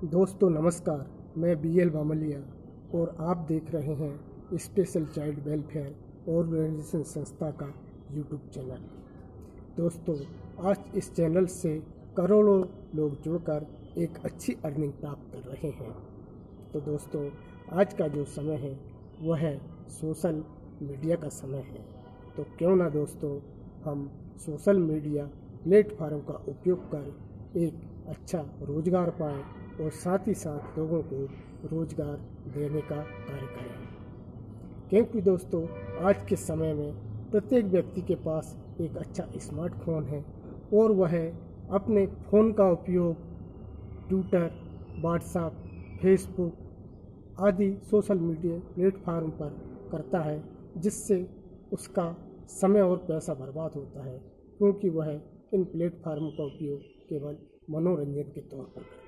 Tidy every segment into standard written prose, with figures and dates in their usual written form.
दोस्तों नमस्कार, मैं BL बामलिया और आप देख रहे हैं स्पेशल चाइल्ड वेलफेयर ऑर्गेनाइजेशन संस्था का यूट्यूब चैनल। दोस्तों, आज इस चैनल से करोड़ों लोग जुड़कर एक अच्छी अर्निंग प्राप्त कर रहे हैं। तो दोस्तों, आज का जो समय है वह है सोशल मीडिया का समय है। तो क्यों ना दोस्तों हम सोशल मीडिया प्लेटफार्म का उपयोग कर एक अच्छा रोज़गार पाएँ और साथ ही साथ लोगों को रोज़गार देने का कार्य करें। क्योंकि दोस्तों आज के समय में प्रत्येक व्यक्ति के पास एक अच्छा स्मार्टफोन है और वह अपने फ़ोन का उपयोग ट्विटर, व्हाट्सएप, फेसबुक आदि सोशल मीडिया प्लेटफार्म पर करता है, जिससे उसका समय और पैसा बर्बाद होता है, क्योंकि वह इन प्लेटफार्म का उपयोग केवल मनोरंजन के तौर पर करता है।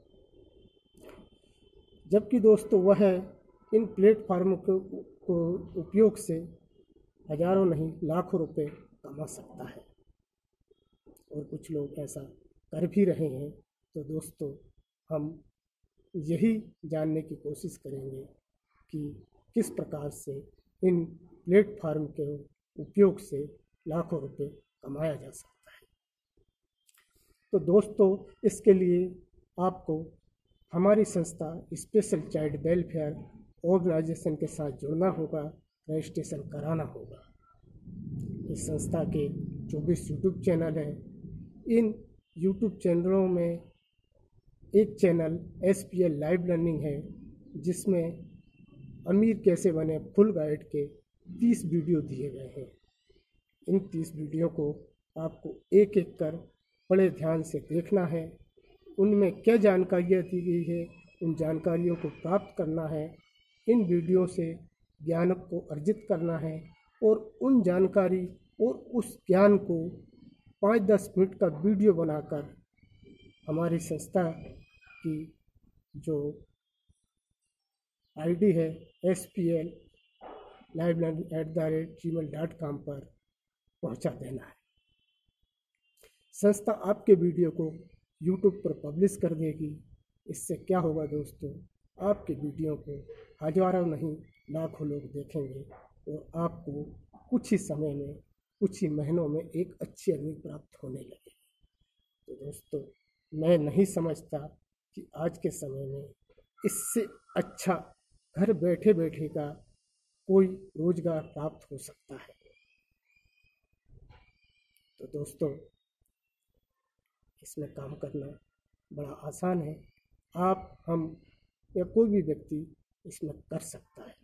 जबकि दोस्तों वह इन प्लेटफार्मों के उपयोग से हजारों नहीं लाखों रुपए कमा सकता है और कुछ लोग ऐसा कर भी रहे हैं। तो दोस्तों हम यही जानने की कोशिश करेंगे कि किस प्रकार से इन प्लेटफार्म के उपयोग से लाखों रुपए कमाया जा सकता है। तो दोस्तों इसके लिए आपको हमारी संस्था स्पेशल चाइल्ड वेलफेयर ऑर्गेनाइजेशन के साथ जुड़ना होगा, रजिस्ट्रेशन कराना होगा। इस संस्था के 24 यूट्यूब चैनल हैं। इन यूट्यूब चैनलों में एक चैनल SPL लाइव लर्निंग है, जिसमें अमीर कैसे बने फुल गाइड के 30 वीडियो दिए गए हैं। इन 30 वीडियो को आपको एक एक कर बड़े ध्यान से देखना है। उनमें क्या जानकारियाँ दी गई है, उन जानकारियों को प्राप्त करना है। इन वीडियो से ज्ञान को अर्जित करना है और उन जानकारी और उस ज्ञान को 5-10 मिनट का वीडियो बनाकर हमारी संस्था की जो ID है SPL livelong@gmail.com पर पहुंचा देना है। संस्था आपके वीडियो को YouTube पर पब्लिश कर देगी। इससे क्या होगा दोस्तों, आपके वीडियो को हजारों नहीं लाखों लोग देखेंगे और आपको कुछ ही समय में, कुछ ही महीनों में एक अच्छी अर्निंग प्राप्त होने लगेगी। तो दोस्तों मैं नहीं समझता कि आज के समय में इससे अच्छा घर बैठे बैठे का कोई रोजगार प्राप्त हो सकता है। तो दोस्तों इसमें काम करना बड़ा आसान है। आप, हम या कोई भी व्यक्ति इसमें कर सकता है।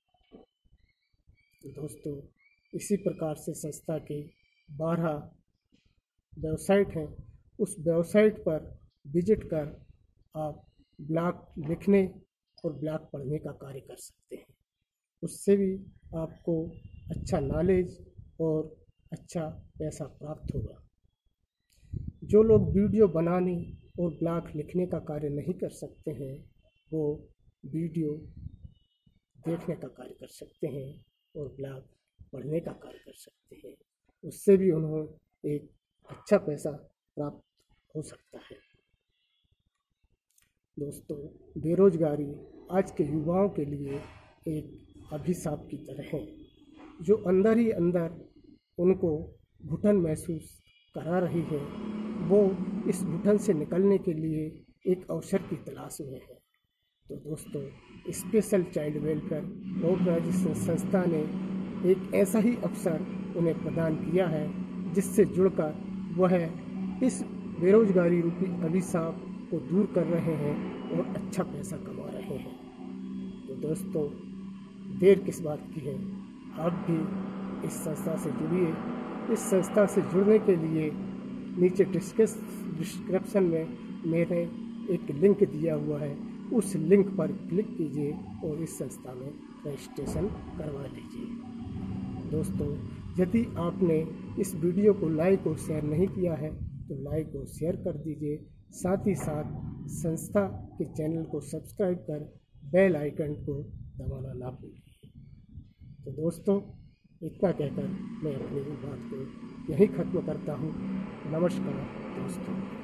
तो दोस्तों इसी प्रकार से संस्था के 12 वेबसाइट हैं। उस वेबसाइट पर विजिट कर आप ब्लॉग लिखने और ब्लॉग पढ़ने का कार्य कर सकते हैं। उससे भी आपको अच्छा नॉलेज और अच्छा पैसा प्राप्त होगा। जो लोग वीडियो बनाने और ब्लॉग लिखने का कार्य नहीं कर सकते हैं, वो वीडियो देखने का कार्य कर सकते हैं और ब्लॉग पढ़ने का कार्य कर सकते हैं। उससे भी उन्हें एक अच्छा पैसा प्राप्त हो सकता है। दोस्तों बेरोजगारी आज के युवाओं के लिए एक अभिशाप की तरह है, जो अंदर ही अंदर उनको घुटन महसूस करा रही है। वो इस घुटन से निकलने के लिए एक अवसर की तलाश में है। तो दोस्तों स्पेशल चाइल्ड वेलफेयर ऑर्गेनाइजेशन संस्था ने एक ऐसा ही अवसर उन्हें प्रदान किया है, जिससे जुड़कर वह इस बेरोजगारी रूपी अभिशाप को दूर कर रहे हैं और अच्छा पैसा कमा रहे हैं। तो दोस्तों देर किस बात की है, आप भी इस संस्था से जुड़िए। इस संस्था से जुड़ने के लिए नीचे डिस्क्रिप्शन में मैंने एक लिंक दिया हुआ है, उस लिंक पर क्लिक कीजिए और इस संस्था में रजिस्ट्रेशन करवा लीजिए। दोस्तों यदि आपने इस वीडियो को लाइक और शेयर नहीं किया है तो लाइक और शेयर कर दीजिए। साथ ही साथ संस्था के चैनल को सब्सक्राइब कर बेल आइकन को दबाना ना भूलिए। तो दोस्तों इतना कहकर मैं अपनी बात को यहीं ख़त्म करता हूँ। नमस्कार दोस्तों।